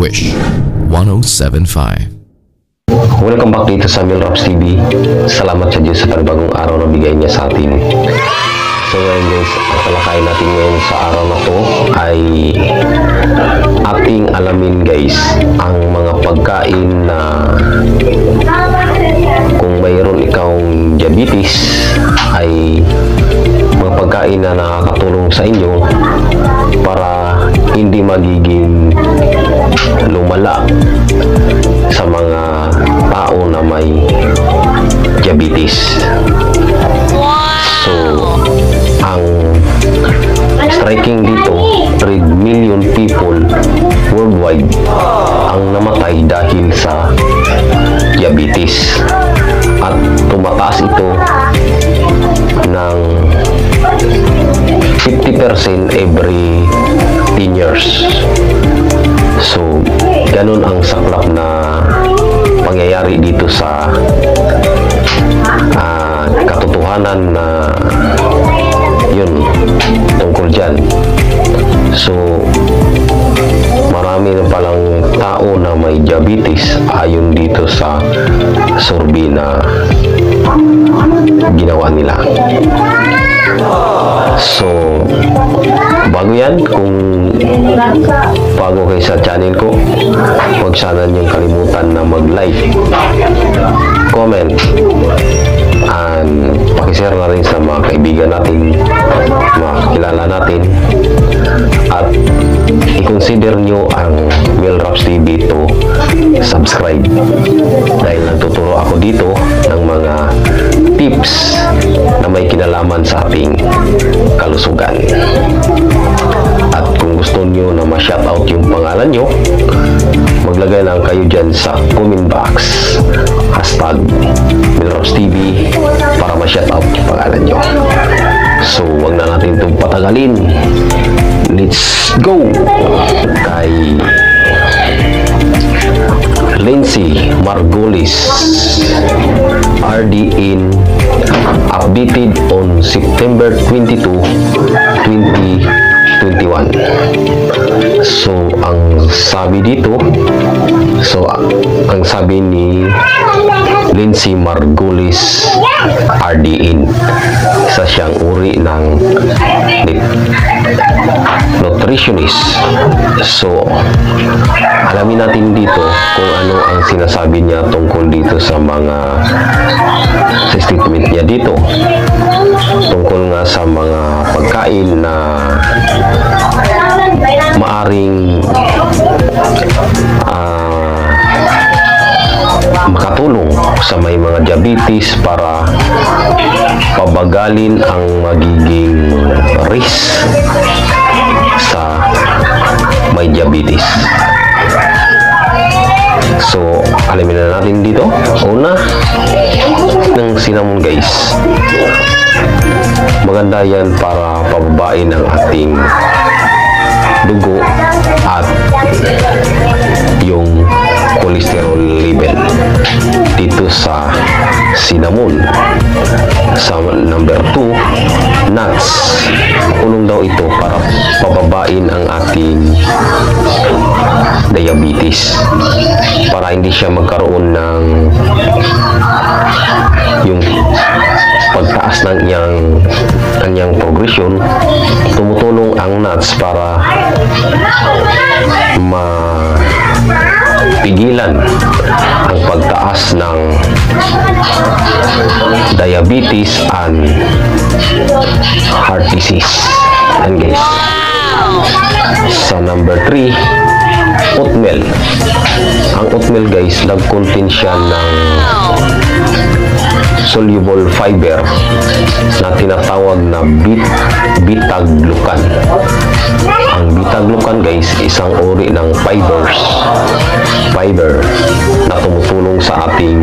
Wish 1075. Welcome back dito sa Milraps TV. Salamat sa Diyos sa panibagong araw na bigay niya sa atin. So ngayon guys, ang talakayin natin ngayon sa araw na to ay ating alamin guys ang mga pagkain na kung mayroon ikawng diabetes ay mga pagkain na nakakatulong sa inyo para hindi magiging lumala sa mga tao na may diabetes. So, ang striking dito, 3 million people worldwide ang namatay dahil sa diabetes. At tumataas ito ng 50% every 10 years. So, ganun ang saklap na pangyayari dito sa katotohanan na yun tungkol dyan. So, marami na palang tao na may diabetes ayon dito sa survey na ginawa nila. So, bago yan, kung bago kayo sa channel ko, huwag sana niyong kalimutan na mag-like, comment, and pakishare na rin sa mga kaibigan natin, mga kakilala natin, at i-consider nyo ang Milraps TV to subscribe dahil nagtuturo ako dito ng mga tips na may kinalaman sa ating kalusugan. At kung gusto nyo na ma-shoutout yung pangalan nyo, maglagay lang kayo dyan sa comment box hashtag Milraps TV para ma-shoutout yung pangalan nyo. So, wag na natin itong patagalin. Let's go! Kay Lindsay Margulis, RDN, updated on September 22, 2021. So, ang sabi dito, ang sabi ni Lindsay Margulis, RDN, isa siyang uri ng nutritionist. So, alamin natin dito kung ano ang sinasabi niya tungkol dito sa mga statement niya dito tungkol nga sa mga pagkain na maaring makatulong sa may mga diabetes para pabagalin ang magiging risk sa may diabetes. So, alamin na natin dito. Una, ng cinnamon guys. Maganda yan para pababain ang ating dugo at yung cholesterol level dito sa cinnamon. Sa number 2, nuts. Tulong daw ito para pababain ang ating diabetes para hindi siya magkaroon ng yung pagtaas ng kanyang progression. Tumutulong ang nuts para mapigilan ang pagtaas ng diabetes and heart disease. And guys, sa number 3, oatmeal. Ang oatmeal guys, nag-contain siya ng soluble fiber na tinatawag na beta-glucan. Ang beta-glucan guys, isang uri ng fiber na tumutulong sa ating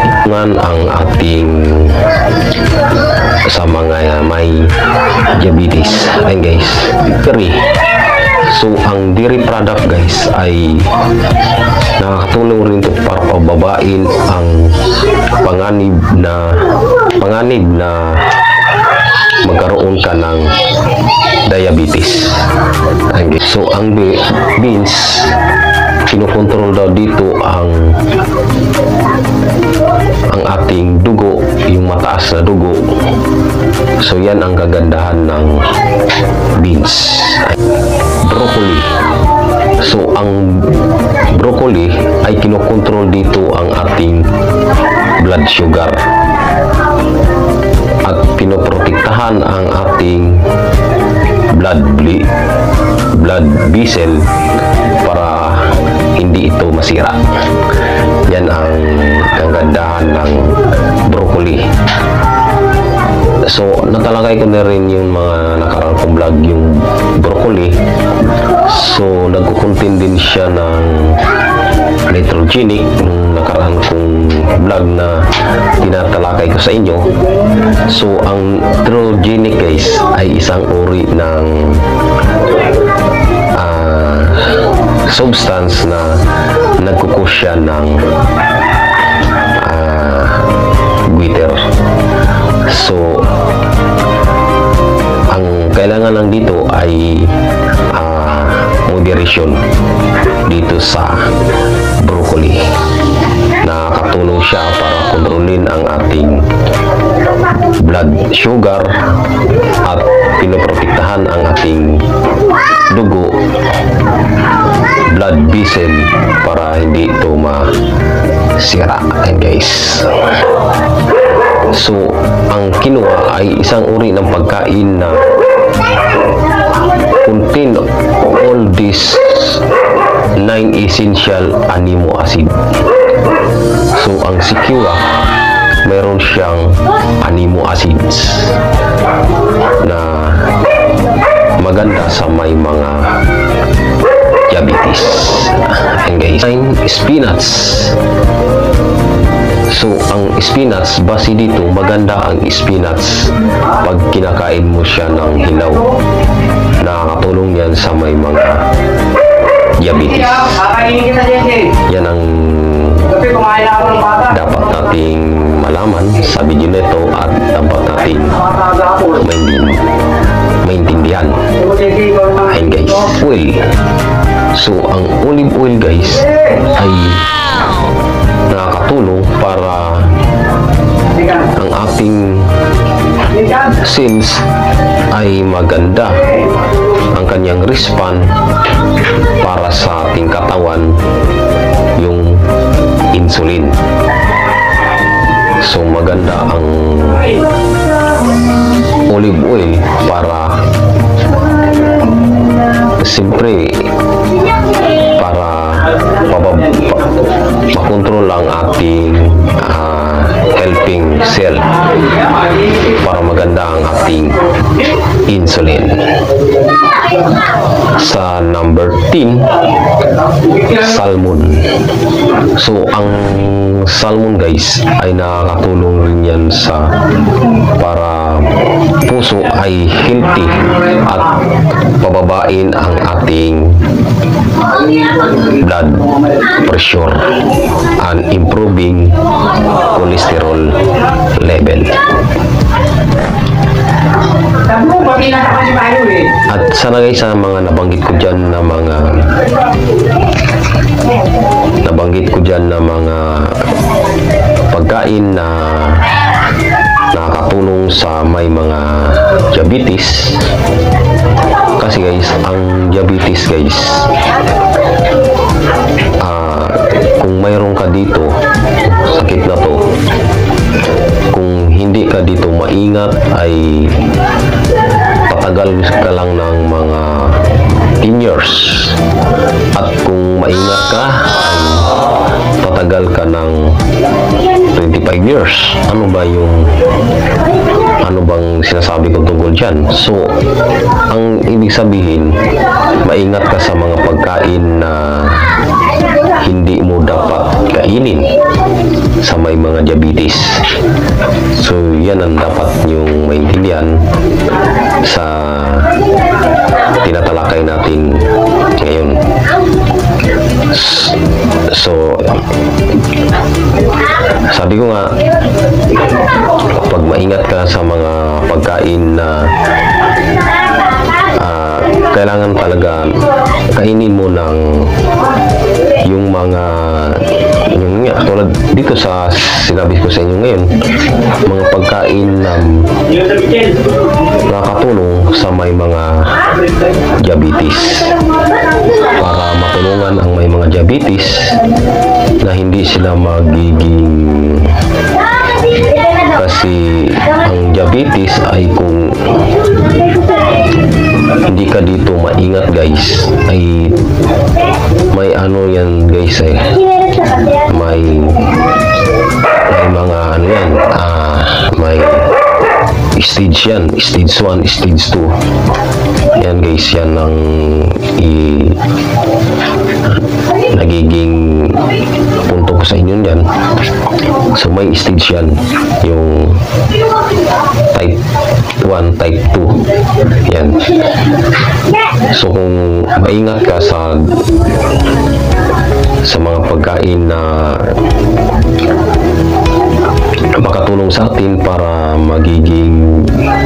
sa mga may diabetes. Ayan guys, 3. So, ang dairy product guys ay nakakatulong rin ito para pababain ang panganib na magkaroon ka ng diabetes. So, ang beans, kinokontrol daw dito ang ating dugo, yung mataas na dugo. So yan ang kagandahan ng beans. Broccoli. So ang broccoli ay kinokontrol dito ang ating blood sugar at pinoprotektahan ang ating blood vessel para hindi ito masira. Yan ang kagandahan ng broccoli. So natalakay ko na rin yung mga nakaraan kong vlog yung broccoli. So nagkukontain din siya ng nitrogenic nung nakaraan kong vlog na tinatalakay ko sa inyo. So ang nitrogenic guys ay isang uri ng substance na nagkukus siya ng goiter. So ang kailangan lang dito ay moderation dito sa broccoli. Nakakatulong siya para kontrolin ang ating blood sugar at pinoprotektahan ang ating dugo, blood vessel para hindi ito masira. And guys, so ang quinoa ay isang uri ng pagkain na contain all these 9 essential amino acid. So ang si quinoa mayroon siyang amino acids na maganda sa may mga diabetes. And guys, spinach. So ang spinach, base dito maganda ang spinach pag kinakain mo siya ng hilaw. Nakakatulong yan sa may mga diabetes. Yan ang dapat nating malaman sa video nito at dapat nating maintindihan. Ayun guys, oil. So ang olive oil guys ay nakakatulong para ang ating cells ay maganda ang kanyang response para sa ating katawan, yung insulin. So maganda ang olive oil para siyempre para makontrol ang ating helping cell para maganda ang ating insulin. Sa number 10, salmon. So ang salmon guys ay nakakatulong rin yan sa para puso ay healthy at pababain ang ating blood pressure and improving cholesterol level. At sana guys, sa mga nabanggit ko dyan na mga pagkain na nakakatulong sa may mga diabetes. Kasi guys, ang diabetes guys, kung mayroon ka dito sakit na to, kung hindi ka dito maingat ay tatagal ka lang ng mga 10 years, at kung maingat ka ay tatagal ka ng 25 years. Ano bang sinasabi ko tungkol dyan? So ang ibig sabihin, maingat ka sa mga pagkain na hindi mo dapat kainin sa may mga diabetes. So yan ang dapat nyong maintindihan sa tinatalakay natin ngayon. So sabi ko nga, pag maingat ka sa mga pagkain na kailangan talaga kainin mo ng yung sa may mga diabetes, para matulungan ang may mga diabetes na hindi sila magiging, kasi ang diabetes ay kung hindi ka dito maingat guys, ay may ano yan guys, may mga ano yan, may stage yan, stage 1, stage 2 yan guys. Yan ang nagiging punto ko sa inyo yan. So may stage yan, yung type 1, type 2 yan. So kung maingat ka sa mga pagkain na makatulong sa atin para magiging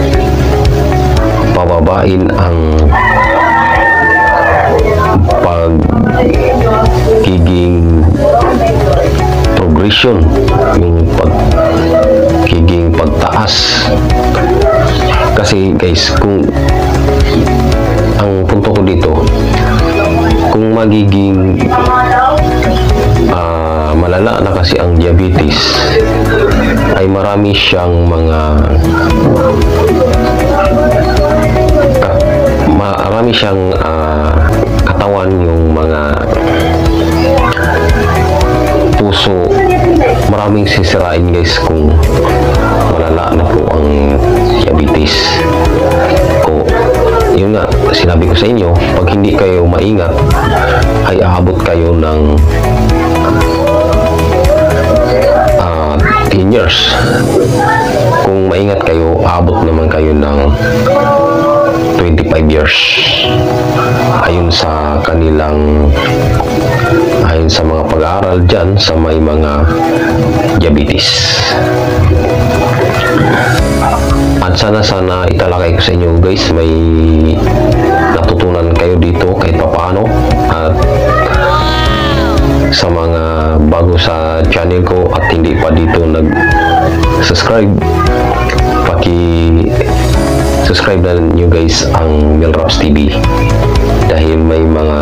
pababain ang pagiging progression, yung pagiging pagtaas. Kasi guys, kung ang punto ko dito, kung magiging malala na kasi ang diabetes, ay marami siyang katawan, yung mga puso, maraming sisirain guys kung malala na po ang diabetes. Yun nga, sinabi ko sa inyo, pag hindi kayo maingat ay aabot kayo ng 10 years. Kung maingat kayo, aabot naman kayo ng 25 years ayon sa mga pag-aaral dyan sa may mga diabetes. At sana italakay ko sa inyo guys, may natutunan kayo dito kahit papaano. At sa mga bago sa channel ko at hindi pa dito nag-subscribe, subscribe na nyo guys ang Melraps TV, dahil may mga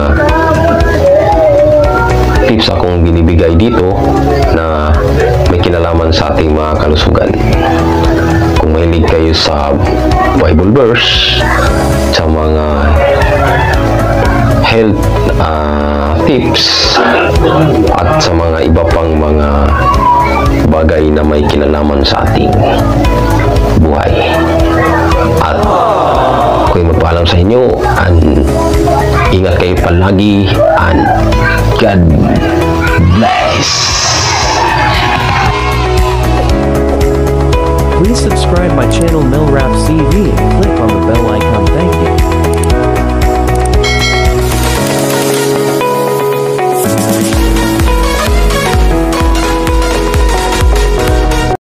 tips akong binibigay dito na may kinalaman sa ating mga kalusugan. Kung mahilig kayo sa Bible verse, sa mga health tips, at sa mga iba pang mga bagay na may kinalaman sa ating buhay. At ako'y magpaalam sa inyo, and ingat kayo palagi, and God bless. Please subscribe my channel Melraps TV and click on the bell